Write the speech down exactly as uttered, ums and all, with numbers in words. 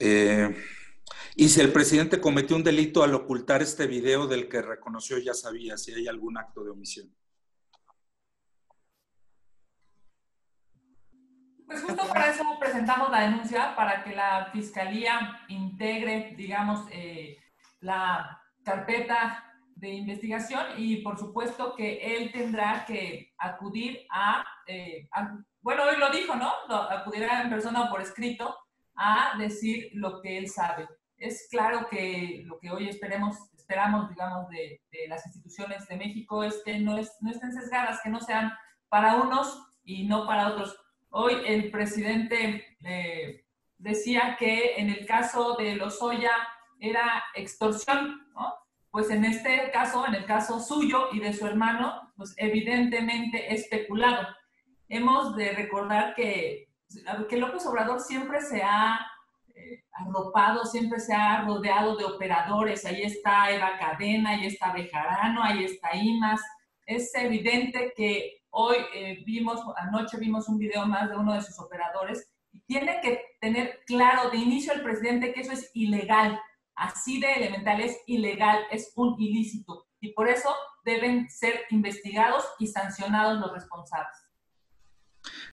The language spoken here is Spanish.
Eh, y si el presidente cometió un delito al ocultar este video del que reconoció, ya sabía si hay algún acto de omisión. Pues justo para eso presentamos la denuncia, para que la Fiscalía integre, digamos, eh, la carpeta de investigación y por supuesto que él tendrá que acudir a, eh, a bueno, hoy lo dijo, ¿no? Acudirá en persona o por escrito a decir lo que él sabe. Es claro que lo que hoy esperemos, esperamos, digamos, de, de las instituciones de México es que no, es, no estén sesgadas, que no sean para unos y no para otros. Hoy el presidente eh, decía que en el caso de Lozoya era extorsión, ¿no? Pues en este caso, en el caso suyo y de su hermano, pues evidentemente es especulado. Hemos de recordar que, que López Obrador siempre se ha eh, arropado, siempre se ha rodeado de operadores. Ahí está Eva Cadena, ahí está Bejarano, ahí está Imas. Es evidente que hoy eh, vimos, anoche vimos un video más de uno de sus operadores y tiene que tener claro de inicio el presidente que eso es ilegal. Así de elemental, es ilegal, es un ilícito y por eso deben ser investigados y sancionados los responsables.